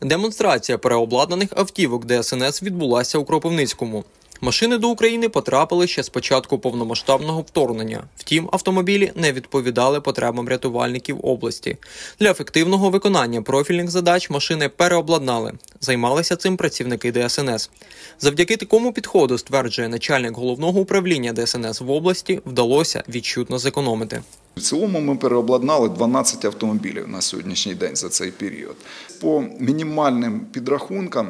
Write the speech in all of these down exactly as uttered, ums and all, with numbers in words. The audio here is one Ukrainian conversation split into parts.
Демонстрація переобладнаних автівок Де Ес Ен Ес відбулася у Кропивницькому. Машини до України потрапили ще з початку повномасштабного вторгнення. Втім, автомобілі не відповідали потребам рятувальників області. Для ефективного виконання профільних задач машини переобладнали. Займалися цим працівники Де Ес Ен Ес. Завдяки такому підходу, стверджує начальник головного управління Де Ес Ен Ес в області, вдалося відчутно зекономити. В цілому ми переобладнали дванадцять автомобілів на сьогоднішній день за цей період. По мінімальним підрахункам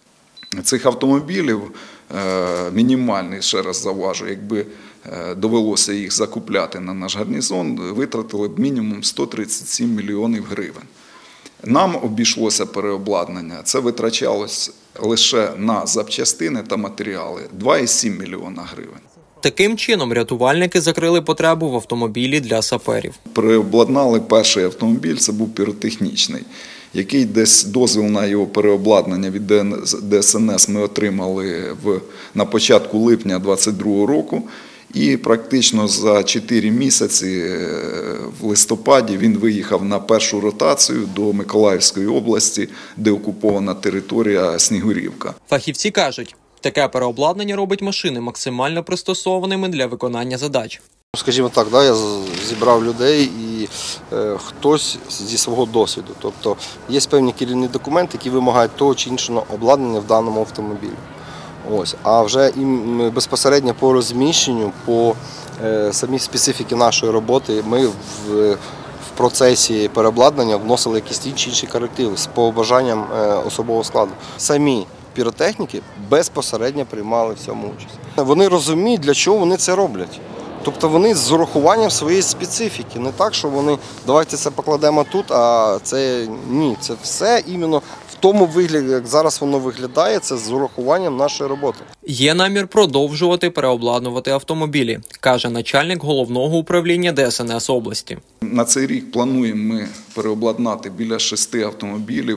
цих автомобілів, мінімальний, ще раз зауважу, якби довелося їх закупляти на наш гарнізон, витратили б мінімум сто тридцять сім мільйонів гривень. Нам обійшлося переобладнання, це витрачалось лише на запчастини та матеріали – два цілих сім мільйона гривень. Таким чином, рятувальники закрили потребу в автомобілі для саперів. Переобладнали перший автомобіль, це був піротехнічний, який десь дозвіл на його переобладнання від Де Ес Ен Ес ми отримали в, на початку липня двадцять другого року. І практично за чотири місяці в листопаді він виїхав на першу ротацію до Миколаївської області, де окупована територія Снігурівка. Фахівці кажуть, таке переобладнання робить машини максимально пристосованими для виконання задач. Скажімо так, я зібрав людей і е, хтось зі свого досвіду. Тобто є певні керівні документи, які вимагають того чи іншого обладнання в даному автомобілі. Ось. А вже і безпосередньо по розміщенню, по е, самій специфіці нашої роботи ми в, в процесі переобладнання вносили якісь ті чи інші корективи з побажанням е, особового складу. Самі піротехніки безпосередньо приймали в цьому участь. Вони розуміють, для чого вони це роблять. Тобто вони з урахуванням своєї специфіки. Не так, що вони, давайте це покладемо тут, а це ні. Це все іменно в тому вигляді, як зараз воно виглядає, це з урахуванням нашої роботи. Є намір продовжувати переобладнувати автомобілі, каже начальник головного управління Де Ес Ен Ес області. На цей рік плануємо ми переобладнати біля шести автомобілів.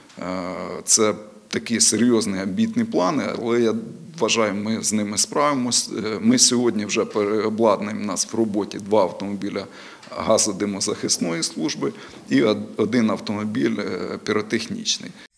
Це такі серйозні амбітні плани, але я вважаю, ми з ними справимось. Ми сьогодні вже переобладнуємо, у нас в роботі два автомобіля газодимозахисної служби і один автомобіль піротехнічний.